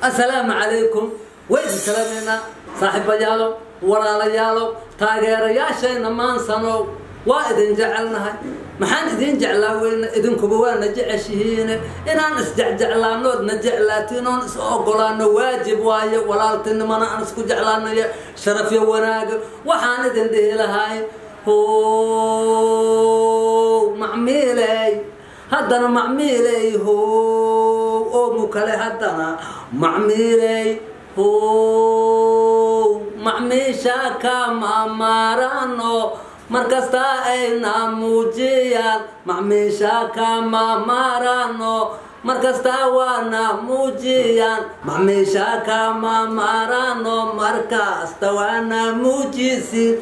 السلام عليكم وين سلامنا صاحب يالو ولا يالو تاجر يا شيء نمان صنو وإذن جعلناها محن إذن جعلاوين إذن كبوان نجع شهين إن أنا استجعلنا نود نجعلاتنا سأقولنا واجب واي ولا تنما أنا أنسك جعلنا شرف يوناق وحان إذن ده لهاي هو معميلي هدنا معميلي هو مكله هدنا معميلي هو معميشا كما مارانو مركزتا اينا موجيان معميشا كما مارانو مركزتا وانا موجيان معميشا كما مارانو مركزتا وانا موجيسي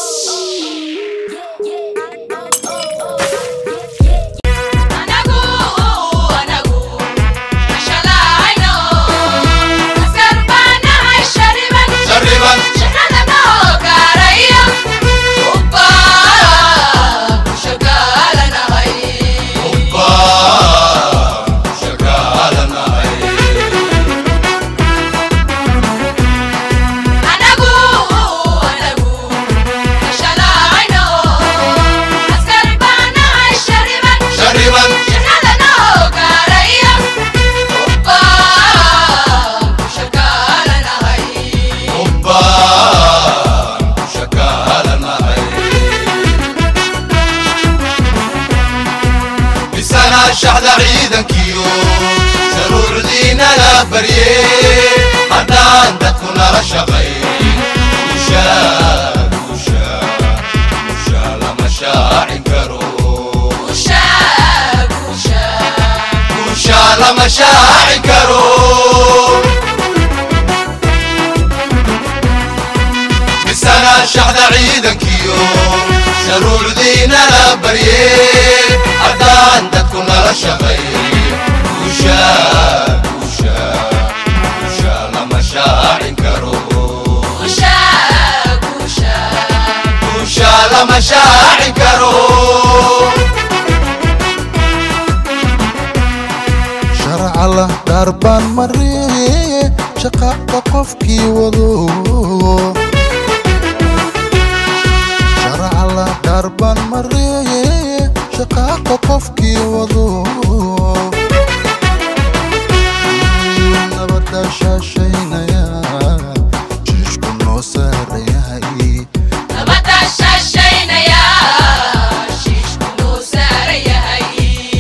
شحذا عيدا كيو سرور دينا لا بريه هدان دتكون رشقي وشا لما شاعن كرو وشا لما شاعن كرو بسنة شحذا عيدا كيو سرور دينا لا بريه هدان دتكون رشقي وشا لما شاعن كرو وشا لما شاعن كرو شرع الله دربان مريه شقاق قفكي وضو شرع الله دربان مريه شقاق قفكي وضو نبدا شاشينا يا جيشكو نوسار يا هاي نبدا شاشينا يا جيشكو نوسار يا هاي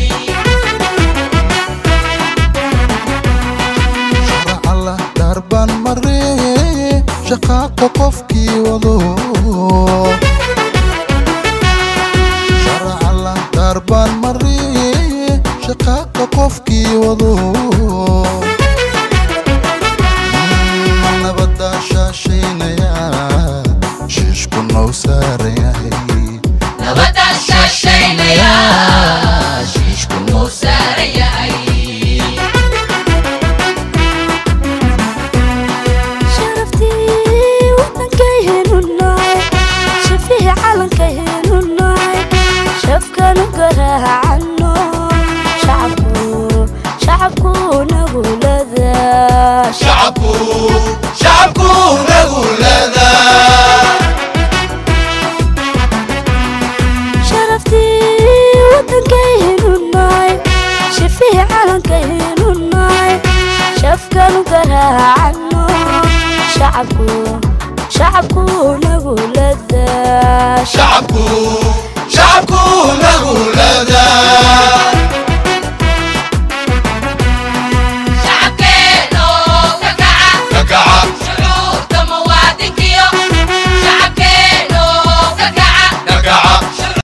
شرع الله دربان مريه شقاق قفكي وضو دربان مريه شقاق قفكي وضو نبدا شاشينا يا شيشكو نوسار يا هي نبدا شاشينا يا شيشكو نوسار يا هي شرفتي وطنك يهنوناي شفيه علنك يهنوناي شفكا نقرها عنه شعبكو نقول ذا شعبكو نقول ذا شرفتي وطنك يهنوناي شفيه علنك يهنوناي شفكا نقرها عنه شعبكو نقول ذا شعبكو نقول ذا شعبكينو ككعة شعور كموادنكيو شعبكينو ككعة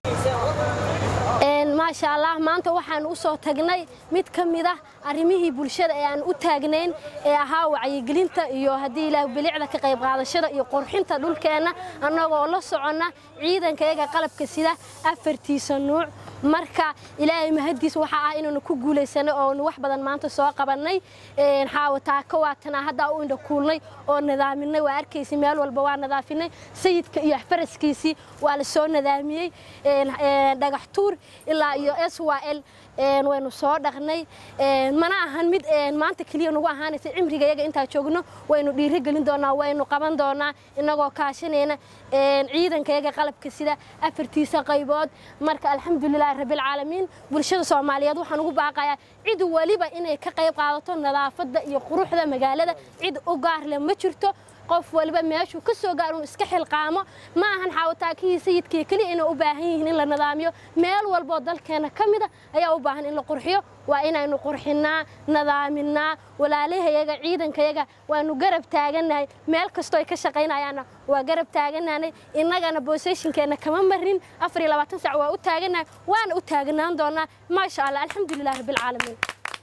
ما شاء الله maanta waxaan u soo tagnay mid kamid ah arimihii bulshada ee aan u taagnayn ee ahaa wacyigelinta iyo hadii ilaahay bilicda ka qayb qaadashada iyo qurxinta dhulkeena anagoo la socona ciidankayaga qalabka sida afartiisa nuuc marka ilaahay mahadiis waxa ah inuu ku guuleysano oo wax badan maanta soo qabanay xaawataa ka waatana hadda u indha kuulnay oo nadaaminay waa arkaysi meel walba waa nadaafinay sayidka iyo faraskiisi waa la soo nadaamiyay dhagax tuur ilaa iyo SYL waynu soo dhaqnay mana ahan mid maanta kaliya nagu ahaanaysa cimrigayaga inta joogno waynu dhiirigelin doonaa waynu qaban doonaa inagoo kaashanayna ciidankayaga qalabka sida afartiisa qaybood marka alxamdulillaah rabbil caalamiin bulshada Soomaaliyeed waxaan ugu baaqayaa cid waliba inay ka qayb qaadato nadaafada iyo quruxda magaalada cid u gaar leh ma jirto qof waliba meeshu ka soo gaaro iska xilqaamo ma ahan xaawataakii sayidkii kaliya inay u baahan yihiin in la nadaamiyo meel walba dalkeena kamida ayaa u baahan in la qurxiyo waa inaynu qurxinaa nadaaminaa walaalahayaga ciidankayaga waanu garab taaganahay meel kasto ay ka shaqeynayaan waa garab taaganaanay inagana positionkeena kama marin 24 saac waa u taaganahay waana u taagnaan doonaa ma sha Allah alxamdulillaah rabbil caalamiin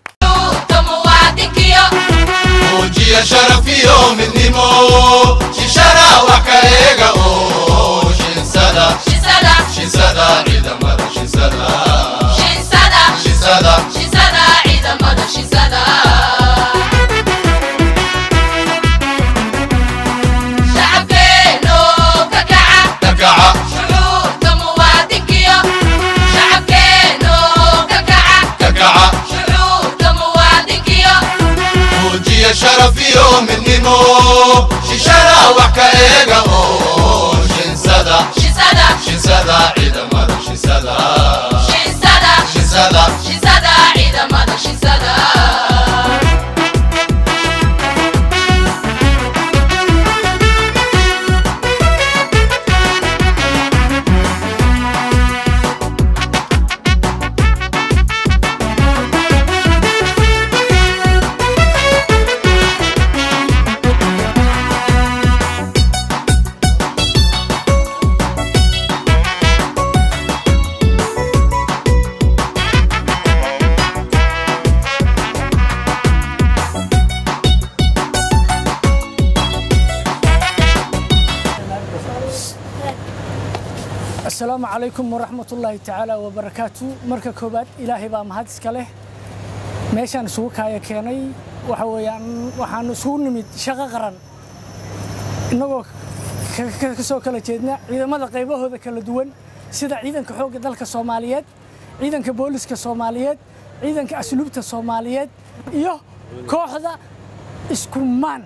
وجي شرف يوم النمو ششرا وكريغا شنسدا شنسدا عيد مر شنسدا شنسدا عيد مر شنسدا شعبكينو ككعة شعور كموادكيو شعبكينو ككعة يا شرف يوم النمو ششرا وحكايقا شنسدا عيد مر شنسدا عيد مر شنسدا السلام عليكم ورحمة الله تعالى وبركاته مركز كوبات إلهي بامهات إسكاله ماشان سوق هاي كياني وحان سوق نميت شغا قران إنه كسو كلا جيدنا إذا ماذا قيبه هذا كلا دوان سيدا عيدان كحوق دالك الصوماليات عيدان كبوليس كالصوماليات عيدان كأسلوب الصوماليات إيوه كوحدة إسكومان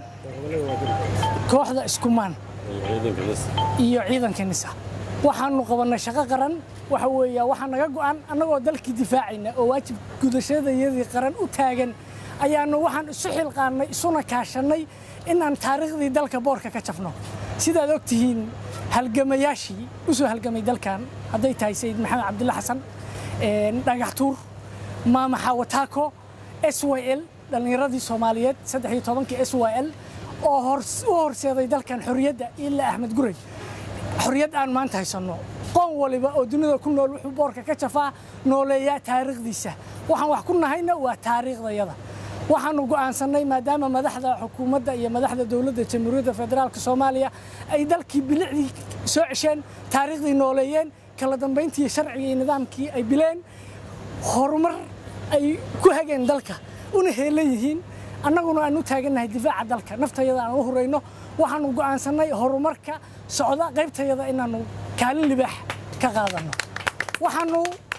كوحدة إسكومان إيوه عيدان كنسا waxaanu qabanay shaqo qaran waxa weeyaa waxa naga go'an anagoo dalkii difaacayna oo waajib gudashadayadii qaran u taagan ayaanu waxaan isu xilqaanay isuna kaashanay inaan taariikhdii dalka boorka ka jafno sidaad ogtihiin halgamayaashii u soo halgamay dalkan haday tahay sayid maxamed cabdulla xasan dhagax tuur maama xawataako SYL dhalinyaradii Soomaaliyeed 13 SYL oo horseeday dalkan xorriyadda ilaa Axmed Gurey xorriyad aan maanta haysano qoon waliba oo dunida ku nool wuxuu boorka ka jafaa nooleeyaa taariikhdiisa waxaan wax ku nahayna waa taariikhdayada waxaanu go'aansanay maadaama madaxda xukuumadda iyo madaxda dawladda Jamhuuriyadda Federaalka Soomaaliya ay dalkii bilicdii soo cesheen taariikhdii nooleeyeen kala dambeyntii sharciga iyo nidaamkii ay bileen horumar ay ku hageen dalka una heelayihiin annaguna aanu taaganahay difaaca dalka naftayada aan u horeyno waxaanu go'aansanay horumarka socda qaybtayada inaanu kaalin libaax ka qaadano waxaanu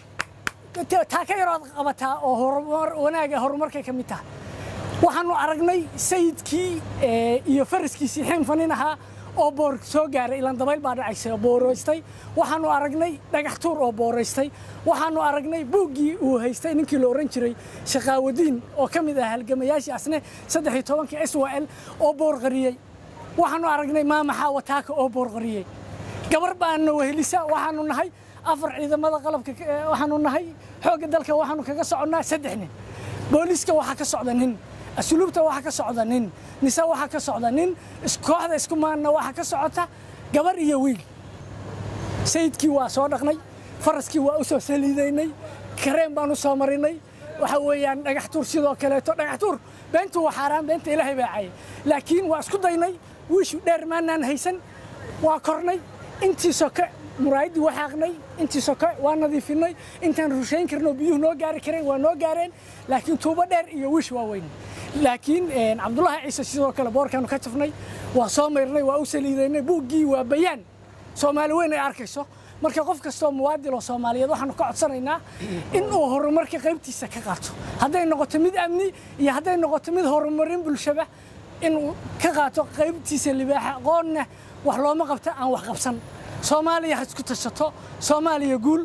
taaka yaraad qabataa oo horumar wanaaga horumarka ka mid tahay waxaanu aragnay sayidkii iyo faraskiisii xiin faninaha oo boor soo gaaray ilaan dabayl baa dhacaysa booroystay waxaanu aragnay dhagax tuur oo booroystay waxaanu aragnay buuggii uu haystay ninkii la oran jiray shaqaawadiin oo ka mid ah halgamayaashii asne 13 SYL oo boor qariyay waxaanu aragnay maama xawataaka oo boor qariyay gabar baan wehelisa waxaanu nahay afar ciidamada qalabka waxaanu nahay xoogga dalka waxaanu kaga soconaa 3 nin booliska waxa ka socda nin asluubta waxa ka socda nin nisa waxa ka socda nin kooxda isku maana waxa ka socota gabar iyo wiil sayidkii waa soo dhaqnay faraskii waa u soo saliidaynay kareen baan u soo marinay waxa weeyaan dhagax tuur sidoo kale dhagax tuur beentu waa xaraan beenta ilaahay baa caayay laakiin waa isku daynay wiishu dheer maanaan haysan waa kornay intii soka muraayadii waxaaqnay intii soka waa nadiifinay intaan rushayn karno biyuhu noo gaari kareen waa noo gaareen laakiin tuubo dheer iyo wish waa weyn laakiin Cabdullaahi Ciise sidoo kale boorkaanu ka jafnay waa soo meernay waa u saliidaynay buuggii waa bayaan Soomaali weyn ay arkayso marka qof kasta oo muwaadin oo Soomaaliyeed waxaanu ka codsanaynaa in uu horumarka qaybtiisa ka qaato hadday noqoto mid amni iyo hadday noqoto mid horumarin bulshada in uu ka qaato qaybtiisa libaaxa qoonna wax looma qabta aan wax qabsan Soomaaliya ha isku tashato Soomaaliya guul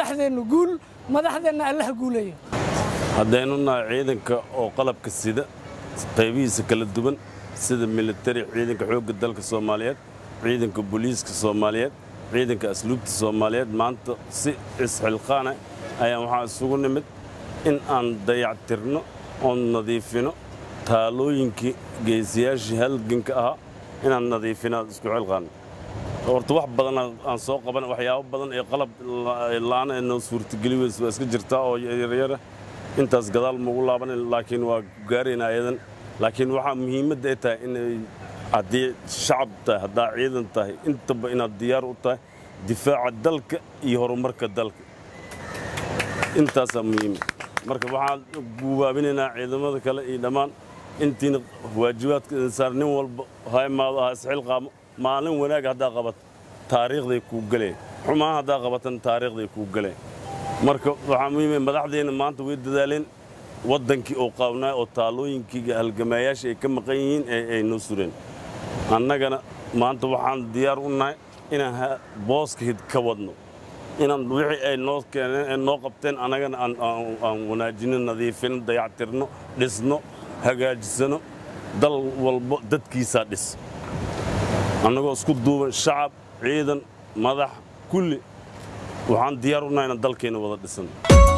madaxdeena Allah guuleeyo haddaynu nahay ciidanka oo qalabka sida qaybihiisa kala duwan sida military ciidanka xoogga dalka Soomaaliyeed ciidanka booliiska Soomaaliyeed ciidanka asluubta Soomaaliyeed maanta si isxilqaana ayaan waxaan isugu nimid in aan dayactirno oo nadiifino taalooyinkii geesiyaashii halganka ahaa inaan nadiifino isku xilqaano horta wax badan aan soo qaban waxyaabo badan ee qalab laana inoo suurtageli weys waa iska jirtaa oo yaryar intaas gadaal ma ugu laaban laakiin waa gaarayna ayadan laakiin waxa muhiimadda ay tahay in haddii shacab tahay haddaa ciidan tahay intaba inaad diyaar u tahay difaaca dalka iyo horumarka dalka intaasaa muhiim marka waxaan guubaabinaynaa ciidamada kale iyo dhammaan intiina waajibaadka insaar nin walba ha imaado ha isxilqaamo maalin wanaag haddaa qabat taariikhday kuu galeen xumaan haddaa qabatan taariikhday kuu galeen marka waxaa muhiim ah madaxdeena maanta way dadaaleen wadankii oo qaawnaa oo taalooyinkii halgamaayaasha ay ka maqan yihiin ay noo sureen annagana maanta waxaan diyaar u nahay inaan booska hid ka wadno inaan wixii ay noo keeneen ay noo qabteen annagana aan wanaajino nadiifino dayactirno dhisno hagaajisano dal walba dadkiisaa dhis annagoo isku duuban shacab ciidan madax kulli waxaan diyaar u nahay inaan dalkeena wada dhisano